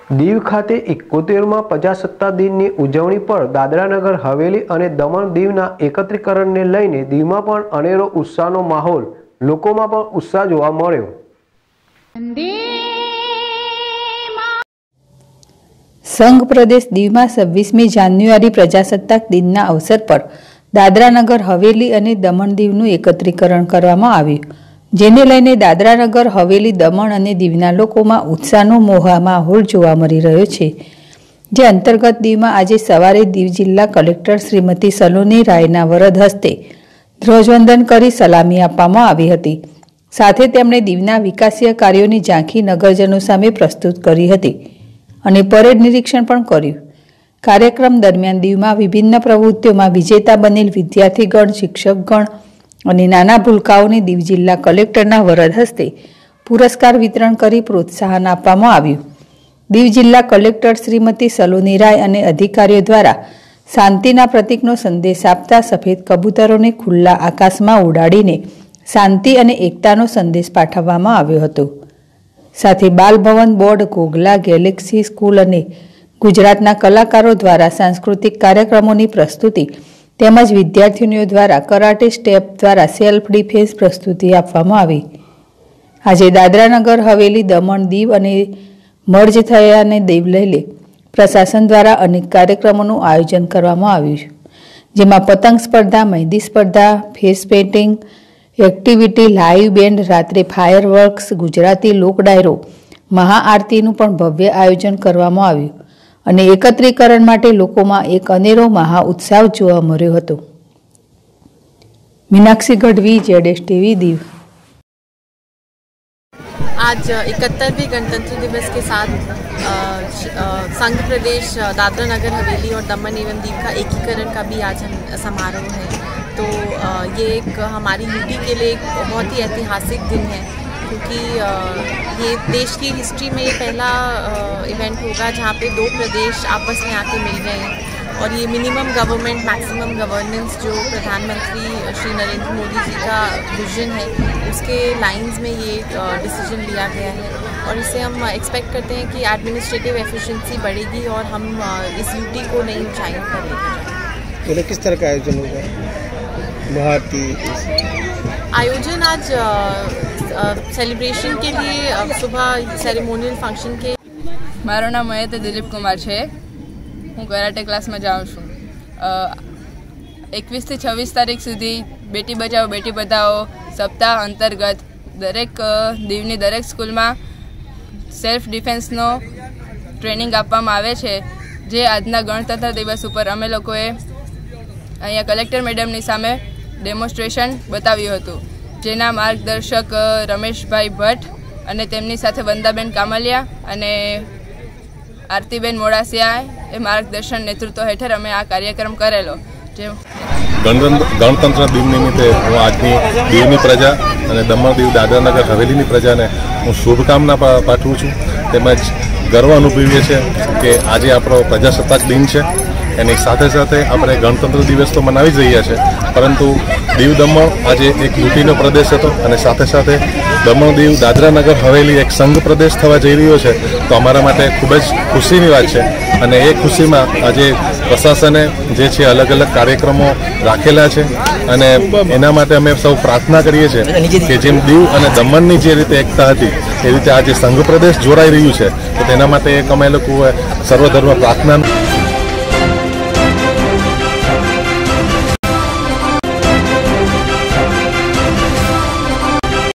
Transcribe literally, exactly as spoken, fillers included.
દીવ ખાતે એકોતેરમાં પ્રજાસત્તાક દિનની ઉજવણી પર દાદરાનગર હવેલી અને દમણ દીવના એકત્રીકરણને લઈને દીવમાં પણ અનેરો ઉત્સાહનો માહોલ, લોકોમાં પણ ઉત્સાહ જોવા મળ્યો। સંઘ પ્રદેશ દીવમાં છવ્વીસમી જાન્યુઆરી પ્રજાસત્તાક દિનના અવસર પર દાદરાનગર હવેલી અને દમણ દીવનું એકત્રીકરણ કરવામાં આવ્યું, જેને લઈને દાદરાનગર હવેલી દમણ અને દીવના લોકોમાં ઉત્સાહનો મોહા માહોલ જોવા મળી રહ્યો છે। જે અંતર્ગત દીવમાં આજે સવારે દીવ જિલ્લા કલેક્ટર શ્રીમતી સલોની રાયના વરદ હસ્તે ધ્વજવંદન કરી સલામી આપવામાં આવી હતી। સાથે તેમણે દીવના વિકાસીય કાર્યોની ઝાંખી નગરજનો સામે પ્રસ્તુત કરી હતી અને પરેડ નિરીક્ષણ પણ કર્યું। કાર્યક્રમ દરમિયાન દીવમાં વિભિન્ન પ્રવૃત્તિઓમાં વિજેતા બનેલ વિદ્યાર્થીગણ, શિક્ષકગણ અને નાના ભૂલકાઓને દીવ જિલ્લા કલેક્ટરના વરદ હસ્તે પુરસ્કાર વિતરણ કરી પ્રોત્સાહન આપવામાં આવ્યું। દીવ જિલ્લા કલેક્ટર શ્રીમતી સલોની રાય અને અધિકારીઓ દ્વારા શાંતિના પ્રતીકનો સંદેશ આપતા સફેદ કબૂતરોને ખુલ્લા આકાશમાં ઉડાડીને શાંતિ અને એકતાનો સંદેશ પાઠવવામાં આવ્યો હતો। સાથે Balbhavan board, Gogla galaxy school અને ગુજરાતના કલાકારો દ્વારા સાંસ્કૃતિક કાર્યક્રમોની પ્રસ્તુતિ તેમજ વિદ્યાર્થીનીઓ દ્વારા કરાટે સ્ટેપ દ્વારા સેલ્ફ ડિફેન્સ પ્રસ્તુતિ આપવામાં આવી। આજે દાદરાનગર હવેલી, દમણ, દીવ અને મર્જ થયાને દીવ લઈને પ્રશાસન દ્વારા અનેક કાર્યક્રમોનું આયોજન કરવામાં આવ્યું, જેમાં પતંગ સ્પર્ધા, મહેંદી સ્પર્ધા, face painting activity, live band, રાત્રે ફાયરવર્ક્સ, ગુજરાતી લોક ડાયરો, મહાઆરતીનું પણ ભવ્ય આયોજન કરવામાં આવ્યું અને એકત્રીકરણ માટે લોકોમાં એક અનેરો મહા ઉત્સાહ જોવા મળ્યો હતો। Meenakshi Gadhvi, Z S TV, Diu. आज इकहत्तरवें गणतंत्र दिवस के साथ संघ प्रदेश दादरा नगर हवेली और दमन एवं दीव का एकीकरण का भी आज हम समारोह है। तो ये एक हमारी यूटी के लिए एक बहुत ही ऐतिहासिक दिन है, क्योंकि ये देश की हिस्ट्री में ये पहला इवेंट होगा जहाँ पे दो प्रदेश आपस में आके मिल गए हैं और ये मिनिमम गवर्नमेंट मैक्सिमम गवर्नेंस जो प्रधानमंत्री श्री नरेंद्र मोदी जी का विजन है, उसके लाइंस में ये डिसीजन लिया गया है और इससे हम एक्सपेक्ट करते हैं कि एडमिनिस्ट्रेटिव एफिशिएंसी बढ़ेगी और हम इस यूटी को नई ऊंचाइयों पर लेकर जाएंगे। तो किस तरह का आयोजन होगा? महाआरती आयोजन आज सेलिब्रेशन के लिए सुबह सेरेमोनियल फंक्शन के। मारू नाम महेश दिलीप कुमार है, हूँ कराटे क्लास में जाऊँ छूँ। एकवीस थी छवीस तारीख सुधी बेटी बचाओ बेटी पढ़ाओ सप्ताह अंतर्गत दरेक दीवनी दरेक स्कूल में सेल्फ डिफेन्सनो ट्रेनिंग आपवामां आवे छे, जे आजना गणतंत्र दिवस पर अमे लोकोए अहींया कलेक्टर मेडमनी सामे डेमोन्स्ट्रेशन बताव्युं हतुं, जेना मार्गदर्शक रमेशभाई भट्ट अने तेमनी साथे वंदाबेन कामलिया अने आरतीबेन मोडासिया ए मार्गदर्शन नेतृत्व हेठळ अमे आ कार्यक्रम करेलो। जे गणतंत्र दिन निमित्ते हूँ आजनी दीवनी प्रजा अने दमण दीव दादरानगर हवेलीनी प्रजाने हूँ शुभकामना पाठवुं छुं। तेमज गर्व अनुभवीए छे के आजे आपणो प्रजासत्ताक दिन छे, एनी साथे साथे अपने गणतंत्र दिवस तो मनावी ज रह्या छे, परंतु दीव दमण आज एक यूटीनो प्रदेश हतो अने साथे साथे दमण दीव दादरानगर हवेली एक संघ प्रदेश थवा जई रह्यो छे। तो अमारा माटे खूब ज खुशीनी वात छे अने ए खुशीमां आजे प्रशासने जे छे अलग अलग कार्यक्रमों राखेला छे अने एना माटे अमे सौ प्रार्थना करीए छे के जेम दीव अने दमणनी जे रीते एकता हती ए रीते आज संघ प्रदेश जोड़ाई रह्युं छे। तो तेना माटे एक अमे लोकोए सर्वधर्म प्रार्थना